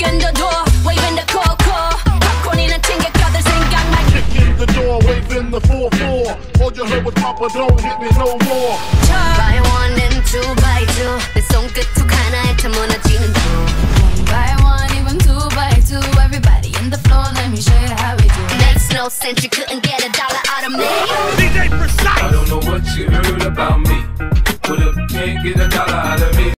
kick in the door, waving the coco. popcorn이나 챙겨가들 생각만. Kick in the door, waving the 4-4. All you heard was Papa, don't hit me no more. By one and two by two. 내 손끝 툭 하나에 다 무너지는 중. One by one, even two by two. Everybody in the floor, let me show you how we do. Makes no sense, you couldn't get $1 out of me. DJ Precise. I don't know what you heard about me, but if you can't get $1 out of me.